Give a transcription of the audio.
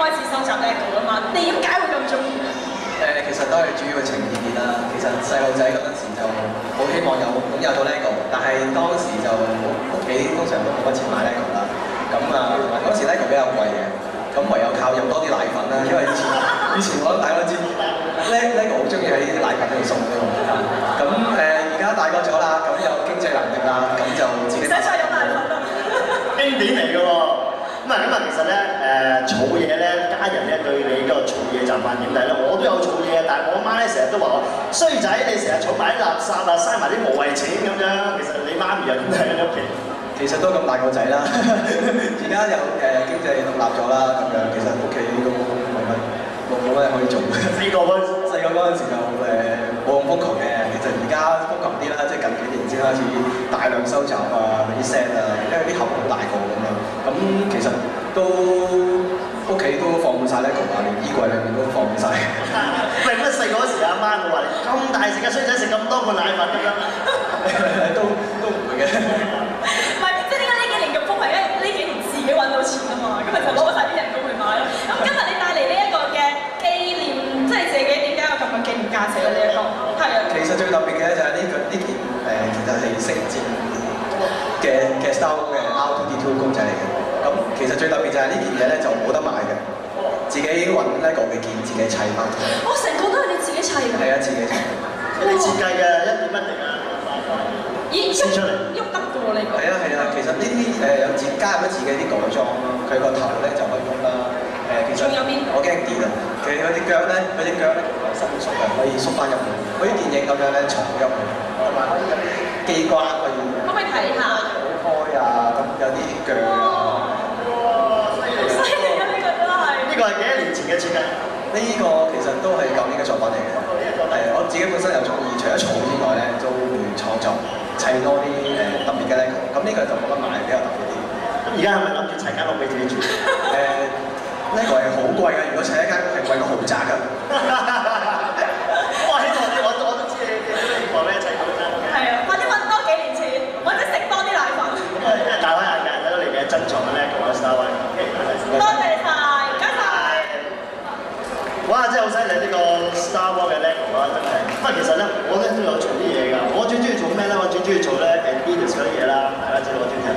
開始收集 LEGO 啊嘛，你點解會咁中意？ 其實都係主要嘅情意結啦。其實細路仔嗰陣時就好希望擁有到 LEGO，但係當時就屋企通常都冇乜錢買 LEGO 啦。咁啊，嗰時 LEGO 比較貴嘅，咁唯有靠飲多啲奶粉啦。因為以前我諗大家都知 LEGO 好中意喺啲奶粉度送俾我。咁而家大個咗啦，咁有經濟能力啦，咁就自己。 唔使再飲奶粉啦。 經典嚟嘅喎。咁啊，其實咧儲嘢咧，家人咧對你個儲嘢習慣點睇咧？我都有儲嘢，但係我媽咧成日都話我衰仔，你成日儲埋啲垃圾啊，嘥埋啲無謂錢咁樣。其實你媽咪又點睇喺屋企？ 其實都咁大個仔啦，而家又經濟獨立咗啦，咁樣其實屋企都冇乜可以做。細個嗰陣時就冇咁瘋狂嘅，其實而家瘋狂啲啦，即係近幾年先開始大量收集啊嗰啲 set 啊，因為啲盒好大個咁樣，咁其實都屋企都放滿晒 LEGO啊，連衣櫃裏面都放滿晒。 喂，咁細個嗰時阿媽會話你咁大食嘅衰仔食咁多罐奶粉咁樣？ 都唔會嘅。 唔係，即係點解呢幾年咁瘋係因為呢幾年自己揾到錢啊嘛，咁咪就攞晒啲人工去買咯。咁今日你帶嚟呢一個嘅紀念，即係自己點解有咁嘅紀念價值咧？呢一個係啊。其實最特別嘅咧就係呢件其實係星戰嘅 Star Wars 嘅 R2D2 公仔嚟嘅。咁其實最特別就係呢件嘢咧就冇得買嘅，自己揾 LEGO 嘅件自己砌翻。哦，成個都係你自己砌㗎？係啊，自己砌。 你設計嘅一點一滴啊？ 咦， 出嚟喐得㗎喎你個。係啊，其實呢啲有加入咗自己啲改裝咯，佢個頭咧就可以喐啦。其實仲有邊？我驚跌啊！佢隻腳咧伸縮嘅，可以縮翻入去，好似電影咁樣咧藏入去，同埋可以有啲機關可以。可唔可以睇下？開啊，咁有啲腳啊。哇！犀利啊！呢個真係。 呢個係幾多年前嘅設計？ 呢個其實都係舊年嘅作品嚟嘅。係我自己本身有中意，除咗儲之外咧，都會創作砌多啲特別嘅 LEGO。咁呢個就冇得買，比較特別啲。 咁而家係咪諗住砌間屋俾自己住 ？LEGO 係好貴嘅，如果砌一間屋係貴過豪宅㗎。 我希望我都知你希望咧砌到間屋嘅。 係啊，或者揾多幾年錢，或者食多啲奶粉。 大開眼界，睇到你嘅珍藏嘅 LEGO 嘅 Star Wars。 多謝晒，唔該晒。 哇！真係好犀利呢個 Star Wars 嘅 LEGO 啊，真係。不過其實咧，我咧都有做啲嘢㗎。我最中意做咩咧？我最中意做咧Adidas 嗰啲嘢啦，大家知道我中意。